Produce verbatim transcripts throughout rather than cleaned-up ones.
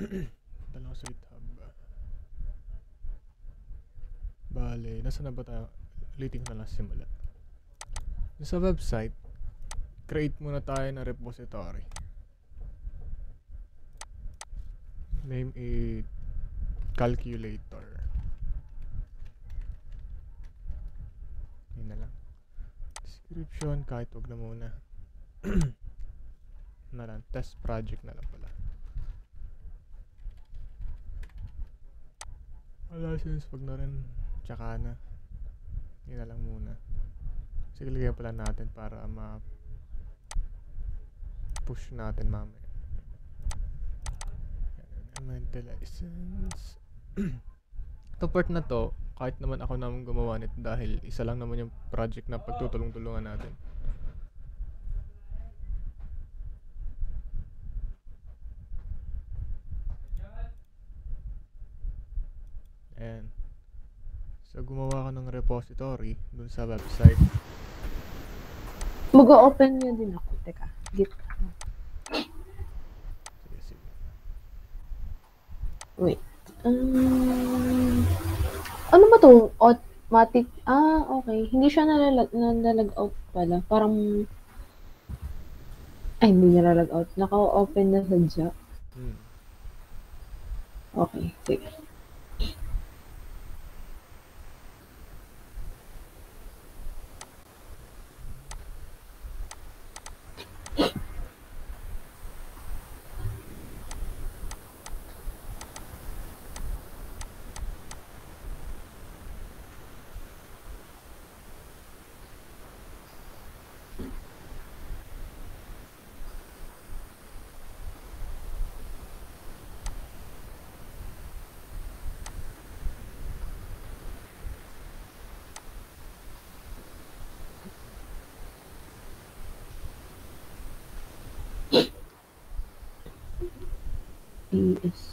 Tanong sa GitHub. Bale, nasa na ba tayo? Ulitin ko na lang simula. Sa website, create muna tayo ng repository. Name it calculator. Yun na lang. Description, kahit wag na muna. Na lang, test project na lang pala. License, wag na rin. Tsaka na. Yun na lang muna. Sige, lagyan pala natin para ma push natin mamaya. Environmental license. Ito part na to, kahit naman ako naman gumawa nito dahil isa lang naman yung project na pagtutulong-tulungan natin. Ayan. So, gumawa ka ng repository dun sa website. Mag-open nyo din ako. Teka, git. Sige, sige. Wait. Um, ano ba to? Automatic? Ah, okay. Hindi siya nalalag, nalalag out pala. Parang, ay, hindi nalalag out. Naka-open na sadya. Hmm. Okay, sige. P S.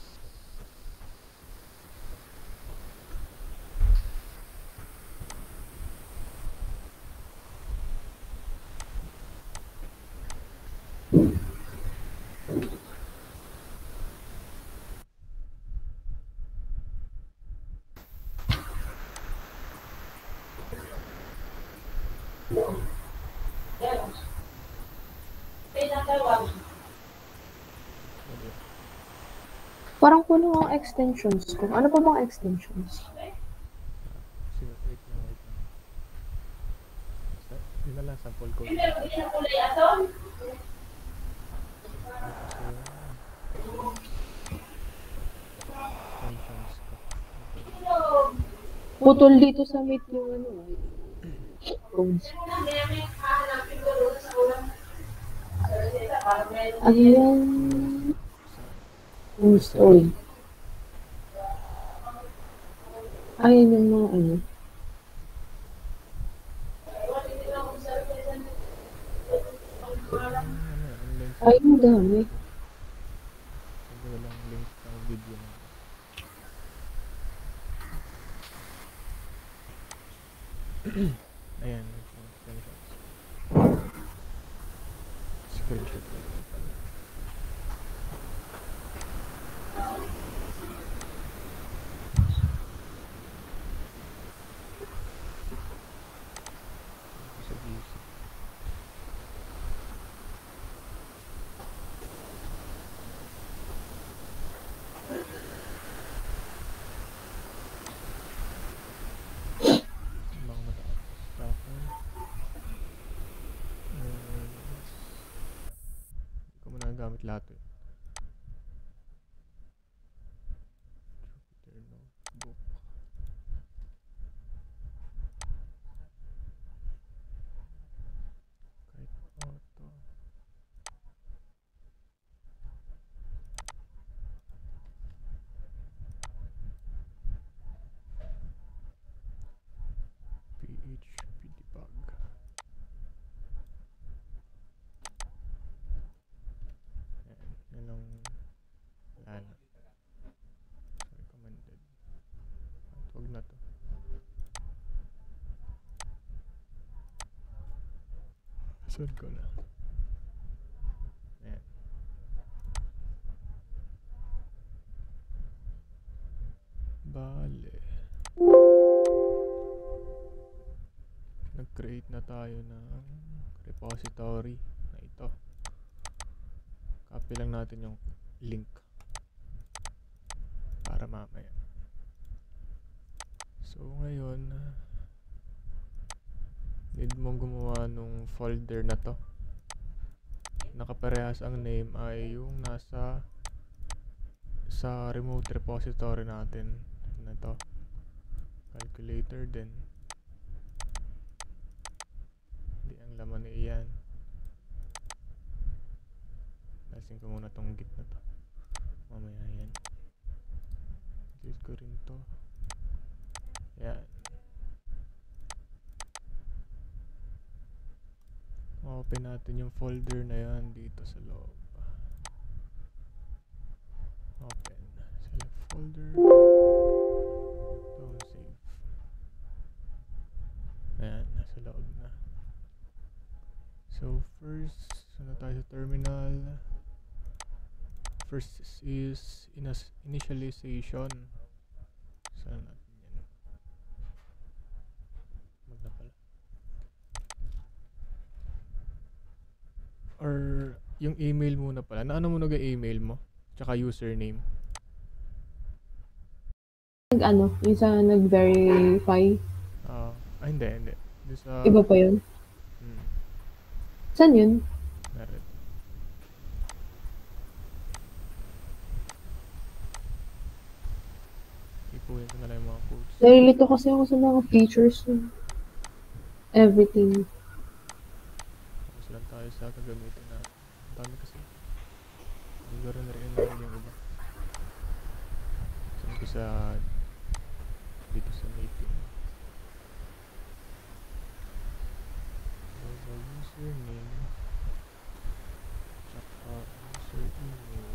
Parang kuno ang extensions ko. Ano pa bang extensions? Sige, wait lang, wait lang. Basta, yun na lang, sample code. Extensions ko. Putol dito sa meet yung ano. Codes. Ayan. Install. Ayan yung mga ano. Ay, ang dami. Sabi walang link sa video na. Ayan, extensions. Screenshot ko lang pala. Sa G C. Baka matapos. Tapos, hindi ko muna nagamit lahat eh. Jupyter Notebook. Kahit auto. P H P debug. Ayan, yan lang. Wala na. Recommended. At wag na to. Saan ko na? Ayan. create na tayo ng repository na ito. Copy lang natin yung link para mamaya. So ngayon, need mong gumawa nung folder na to. Nakaparehas ang name ay yung nasa sa remote repository natin na to. Calculator din. Hindi ang laman na iyan. Nasin ko muna tong git na to. Mamaya yan. Delete ko rin to. Yan. Open natin yung folder na yan dito sa loob. Open. Select folder. Don't save. Ayan, nasa loob na. So first, saan tayo sa terminal? First is initialization. Saan natin yan? Magna pala. Or yung email muna pala. Na ano mo nag-email mo? Tsaka username. Nag ano, yung sa nag-verify. Ah, uh, ah, hindi, hindi. Doon sa Iba pa yun. Hmm. Saan yun? Meron. Ipunin ko na lang yung mga codes. Nalilito kasi ako sa mga features ng everything. Tapos lang tayo sa kagamitin natin. Ang dami kasi. Hindi ko rin na-rin natin yung iba. Saan ko sa dito sa meeting. Global username. Tsaka user email.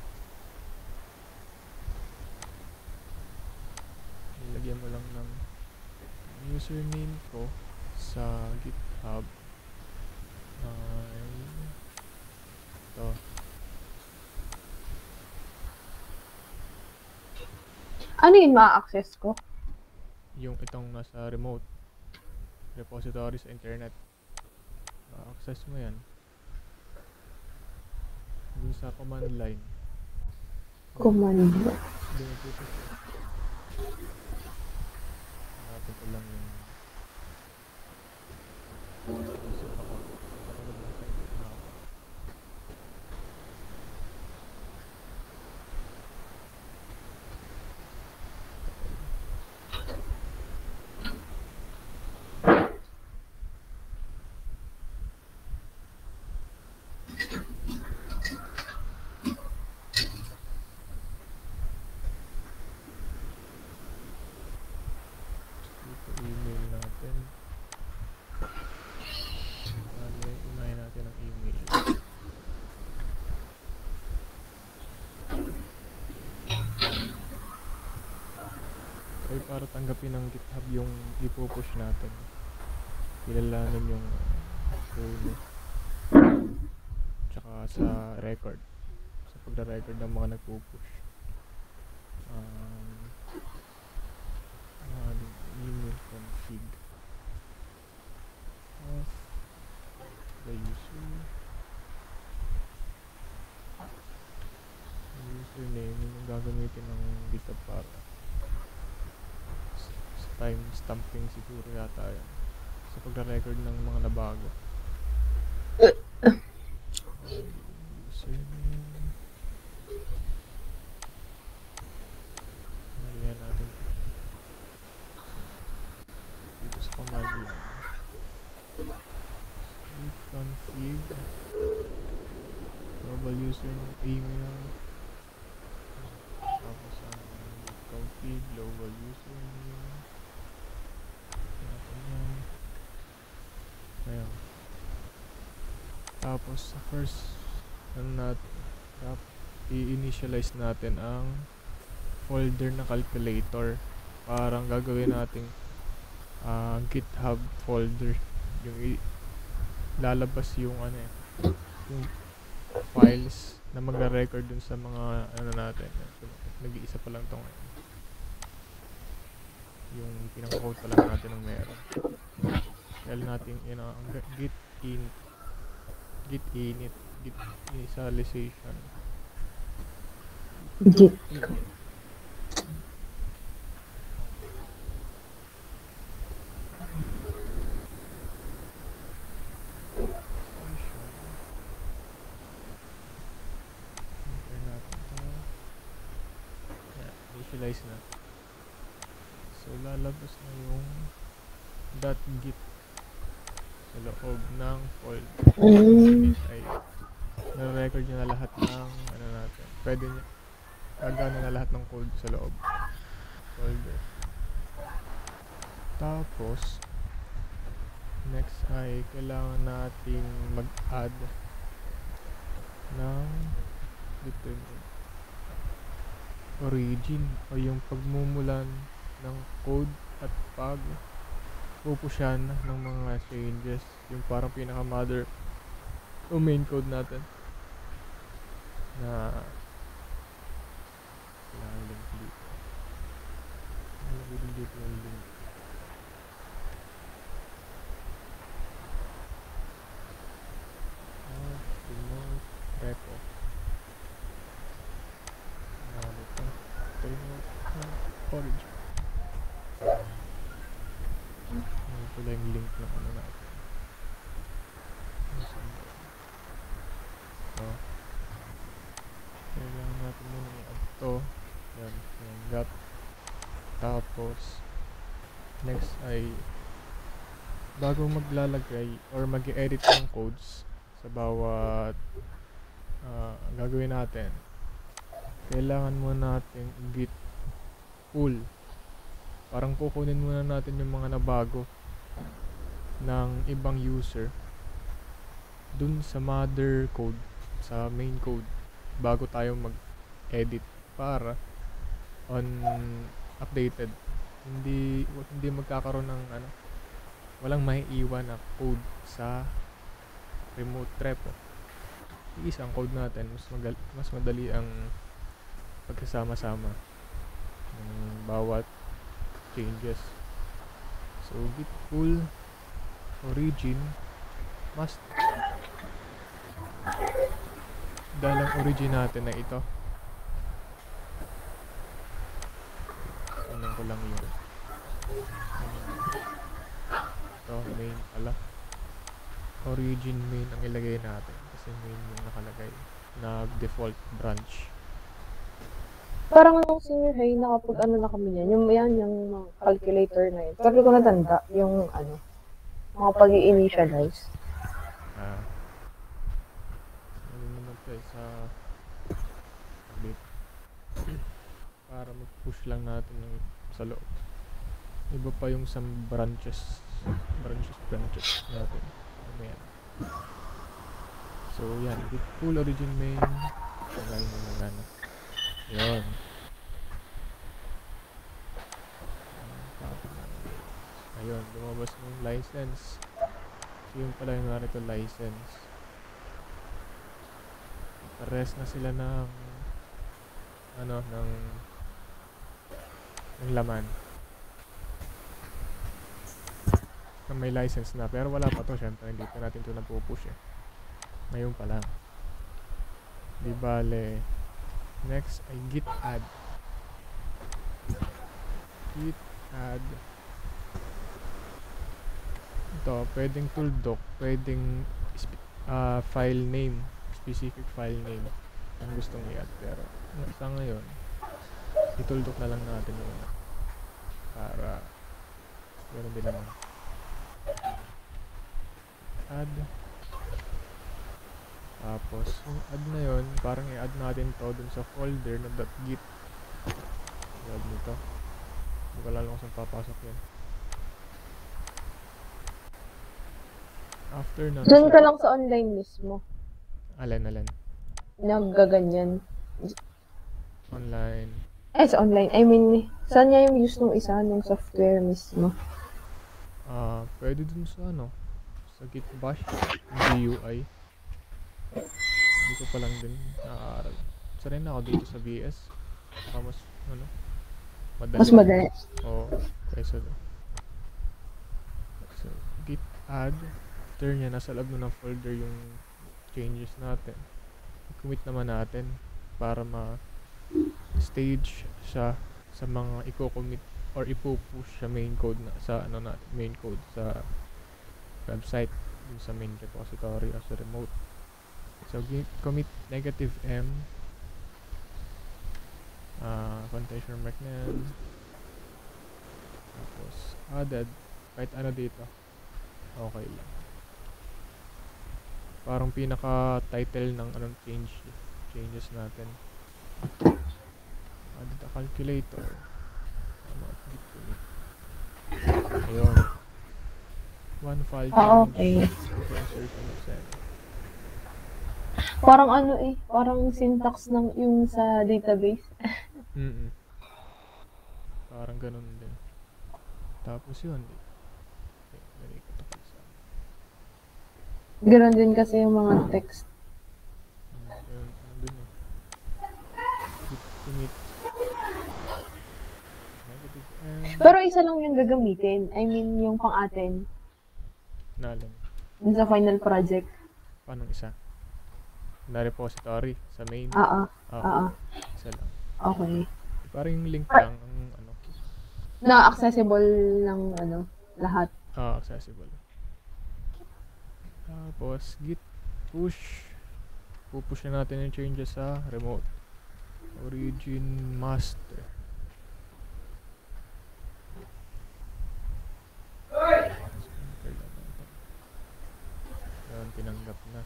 Ilagyan mo lang ng username ko sa GitHub ay ito. Ano yung ma-access ko? Yung itong nasa remote repository sa internet. Ma-access mo yan dun sa command line. Command. Hindi na dito siya. Hanapin ko lang yung isip ako. Kapagod lang sa GitHub. Dito email natin. Bale, unahin natin ang email. Try para tanggapin ng GitHub yung ipupush natin. Kilalanin yung role. Tsaka sa record. Sa pagre-record ng mga nagpupush. Um, uh, email config of the user. Yung username yung gagamitin ng GitHub para sa time stamping siguro yata yan. Sa pagre-record ng mga nabago. Username. Nalihan natin dito sa command line. Config global username email. Tapos ang config global username. Ayan. Ayan. Tapos sa first ano natin, i-initialize natin ang folder na calculator. Parang gagawin natin uh, GitHub folder. Yung i- lalabas yung ano eh, yung files na magre-record dun sa mga ano natin. Nag-iisa pa lang tong yung pinaka-code pa lang natin ng meron. Kailan natin yun ang git in git init git initialization. Git. Enter natin to. Yeah, initialize na. So lalabas na yung .git sa loob ng folder. Mm. Ay na-record niya na lahat ng ano natin. Pwede niya gagana na lahat ng code sa loob folder. Tapos next ay kailangan nating mag-add ng determine origin o yung pagmumulan ng code at pag pupusyan ng mga changes, yung parang pinaka mother o main code natin na kailangan link dito. Nalagay din dito yung link. Ah, remote repo. Ah, dito. Remote ah, origin. Ano pala yung link ng ano natin. Nasaan ba? So, kailangan natin muna i-add to. Yan, yan, got. Tapos, next ay bago maglalagay or mag-edit ng codes sa bawat uh, gagawin natin, kailangan muna natin git pull. Parang kukunin muna natin yung mga nabago ng ibang user dun sa mother code, sa main code, bago tayo mag-edit para on updated, hindi hindi magkakaroon ng ano, walang maiiwan na code sa remote repo. Iisa ang code natin, mas magal mas madali ang pagsasama-sama ng bawat changes. So git pull origin must, dahil ang origin natin na ito, tingnan ko lang yun, ito main pala, origin main ang ilagay natin kasi main yung nakalagay na default branch. Parang nung senior high, nakapag ano na kami yan, yung yan, yung mga calculator na yun. Sabi ko natanda, yung ano, mga pag-i-initialize. Ah, ano naman tayo sa bit para mag-push lang natin yung sa loob. Iba pa yung sa branches branches branches natin. Ano yan? So yan, git pull origin main, lagay mo na lang. Yun. Ayun, lumabas na yung license. So yun pala yung narito license. Pares na sila ng ano, ng ng laman. Na may license na, pero wala pa to, syempre hindi pa natin ito napupush eh. Ngayon pa lang. Di bale, next ay git add. Git add. Ito, pwedeng tooldoc, pwedeng uh, file name, specific file name ang gustong i-add, pero sa ngayon i-tooldoc na lang natin yun para ganoon din naman. Add, tapos yung add na yun, parang i-add natin to dun sa folder na .git. I-add nito, hindi ko lalo kung saan papasok yun. After na, Diyan ka lang sa online mismo. Alin, alin? Naggaganyan. Online. Eh, sa online. I mean, saan niya yung use ng isa, ng software mismo? Ah, uh, pwede dun sa ano, sa Git Bash, G U I. Hindi ko pa lang din naaaral. Sanay na ako dito sa V S. Saka mas, ano, madali. Mas madali. Oo, kaysa so, git add. After nya, nasa loob na ng folder yung changes natin. I-commit naman natin para ma-stage siya sa mga i-commit or ipo-push sa main code na sa ano na main code sa website, dun sa main repository as a remote. So git commit negative m uh, quotation mark na yan. Tapos added kahit ano dito, okay lang. Parang pinaka title ng anong change changes natin. Added a calculator. Ano, git commit. Ayun. One file Ah, change. okay. For insertion of send. Parang ano eh, parang syntax ng yung sa database. Mm-mm. Parang ganun din. Tapos yun. Okay, lagay ko to sa Ganun din kasi yung mga text. Hmm, ayun, nandun eh. Git commit. Negative m. Pero isa lang yung gagamitin. I mean, yung pang atin. Nalan. Dun sa final project. Paano isa? Na repository sa main. Ah, ah. Ah, Ah, ah. isa lang. Okay. Parang yung link lang ang ano. Na accessible ng ano, lahat. Ah, accessible. Tapos git push. Pupush na natin yung changes sa remote. Origin master. Ayan, tinanggap na.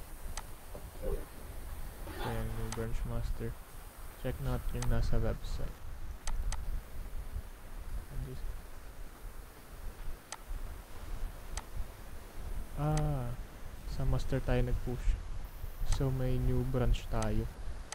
Ayan, yung branch master. Check natin yung nasa website. Ah, sa master tayo nag-push. So may new branch tayo.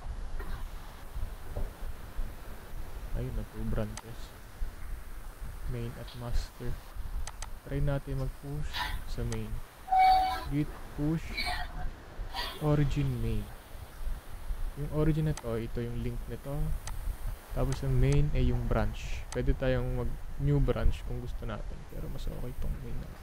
Ayun na, two branches. Main at master. Try natin mag-push sa main. Git push origin main. Yung origin na to, ito yung link nito. Tapos yung main ay yung branch. Pwede tayong mag new branch kung gusto natin. Pero mas okay itong main na.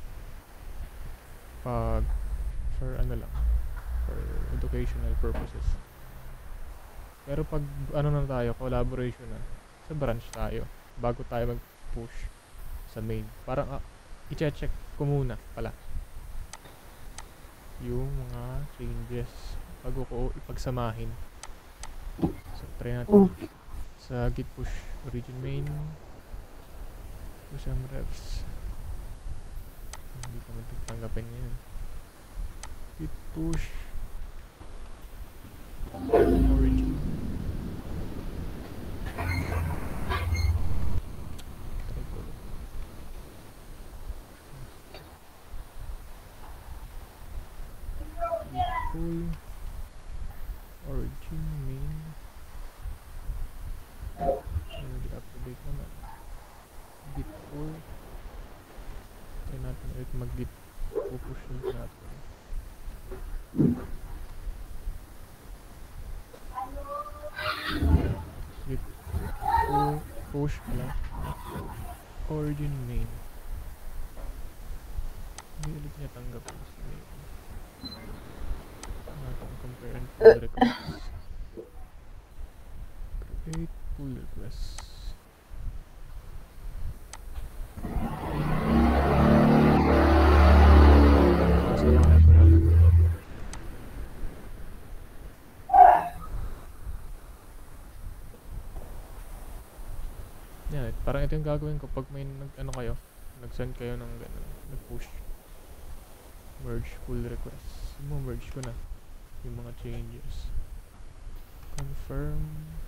Pag for ano lang, for educational purposes. Pero pag ano na tayo, collaboration na, sa branch tayo bago tayo mag-push sa main. Parang uh, i-check ko muna pala yung mga changes bago ko ipagsamahin. So try natin sa git push origin main push some refs. Hindi ko magtanggapin yun. Git push origin. Try ko. Git pull origin main. Already up to date naman. Git pull. Try natin ulit mag-git push natin. Git pull push pala origin main. Hindi ulit niya tanggap yung sa main. Natin compare and pull requests. Create pull requests. Sasamahan ko na lang. Yan, parang ito yung gagawin ko pag may nag, ano kayo, nag-send kayo ng ganun, nag-push. Merge pull requests. Mo-merge ko na yung mga changes. Confirm.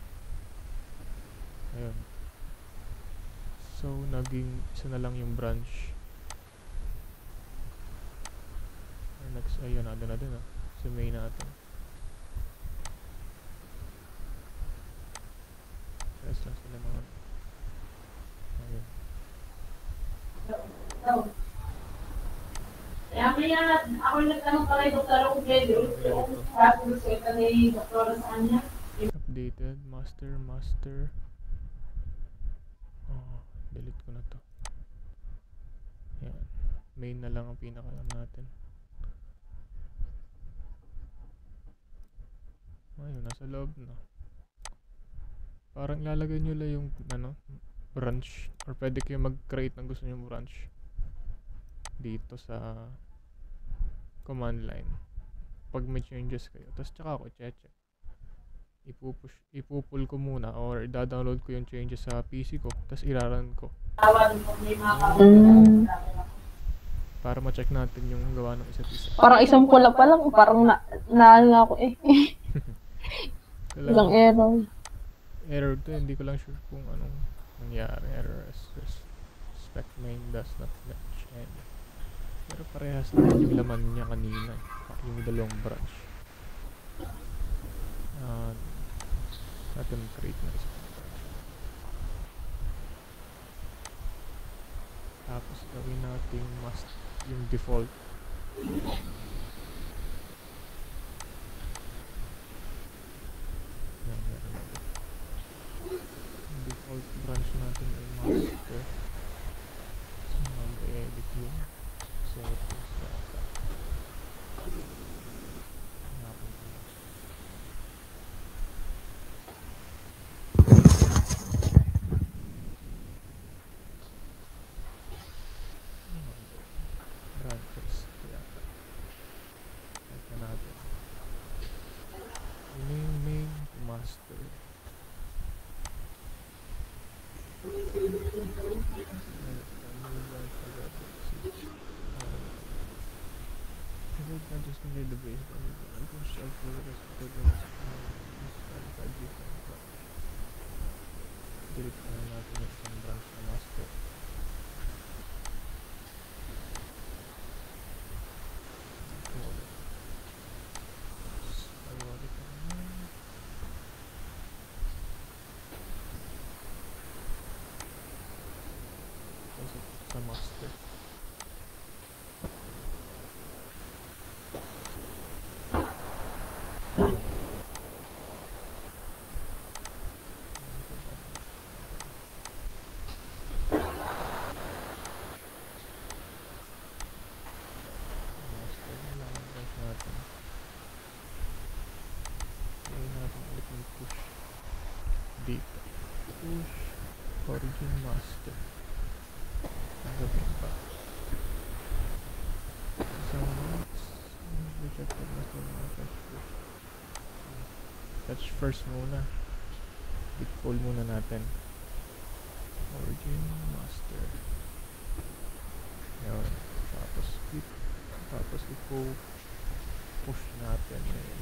Ayun. So, naging isa na lang yung branch. Or next, ayun, nado na din ah. Sa main natin. Press lang sila mga. Ayun. Kaya kaya ako nagtanong pala yung doktor kung pwede yung tapos ito na yung doktor sa kanya. Updated. Master, master. Oh, delete ko na to. Yan. Main na lang ang pinakalam natin. Ayun, nasa loob na. Parang ilalagay nyo lang yung ano, branch, or pwede kayo mag-create ng gusto nyo branch dito sa command line pag may changes kayo. Tapos tsaka ako check ipupush ipupull ko muna or i-download ko yung changes sa P C ko, tapos iraran ko Tawagan ko may mga Mm. para ma-check natin yung gawa ng isa't isa. Parang isang pula pa lang, parang na, na, na ako eh. Ilang Kailangan- error. error to, hindi ko lang sure kung anong nangyari. Error as spec main does not match any. Pero parehas naman yung laman niya kanina, yung dalawang branch. Uh, natin create na isa pang branch. Tapos gawin natin must yung default. Yan, meron na dito. Yung default branch natin ay master. So, mag-edit yung settings data. Hanapin ko lang. Branches yata. Type na natin. Main main to master. Just need the base and construct for the rest of the delete na natin yung isang branch na master. Ayori ka naman. Kasi sa master. Master na lang ang branch natin. Kaya natin ulit yung push dito. Push origin master. Ang gawin pa. Isang notes. Rejected na ito mga fetch push. Fetch first muna. Git pull muna natin. Origin master. Yun. Tapos git. Tapos ipo push natin. Yun.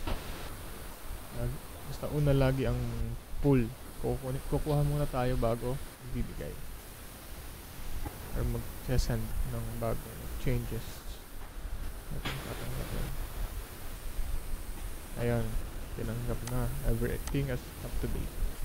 Lag- Basta una lagi ang pull. Kukuha, kukuha muna tayo bago bibigay. Or mag-send ng bagong changes. Natin tatanggapin. Ayun. Tinanggap na. Everything is up to date.